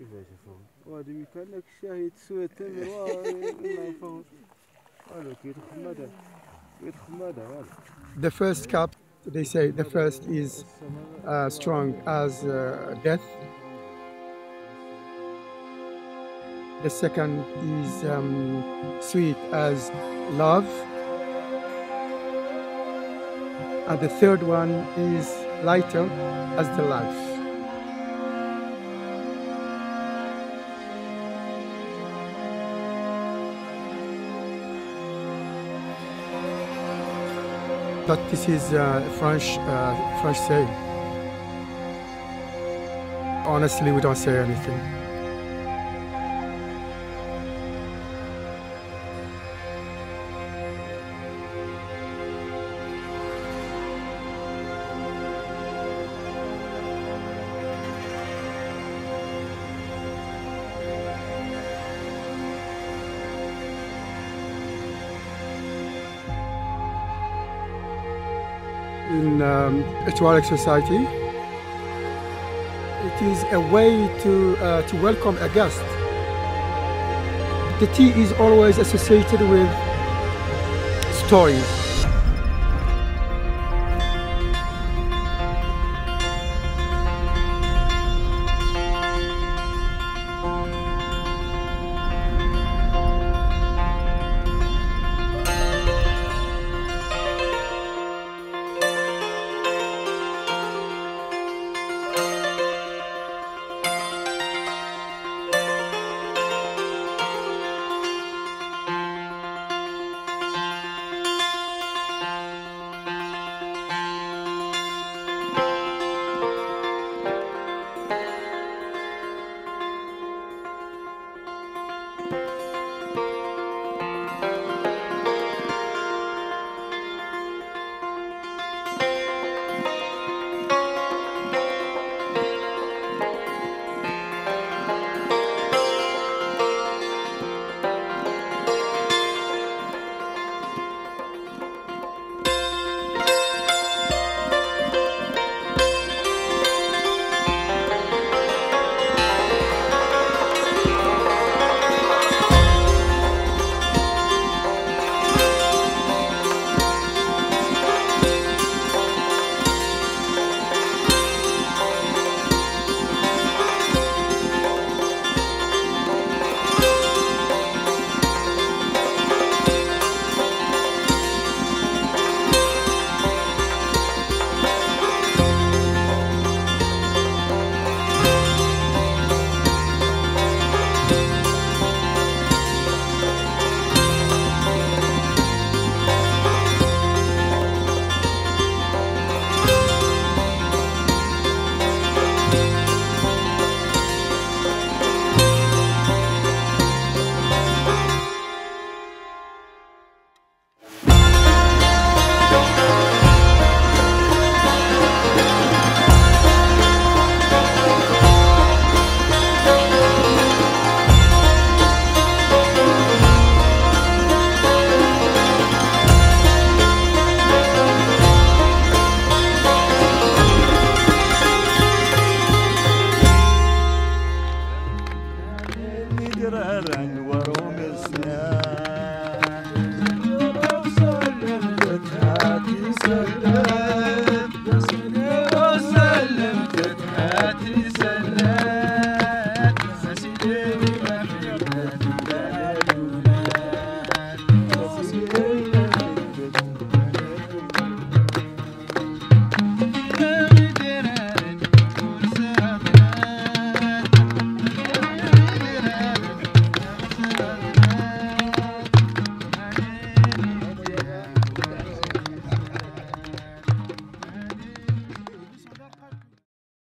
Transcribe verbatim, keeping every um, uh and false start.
كيفاش فهم وهادي كانك شاهد سوى التمر والله فهم والو كيدخل ماذا كيدخل ماذا والو. The first cup, they say the first is uh, strong as uh, death. The second is um, sweet as love. And the third one is lighter as the life. But this is uh, French, uh, French saying. Honestly, we don't say anything. In um, a Tuareg society, it is a way to, uh, to welcome a guest. The tea is always associated with stories.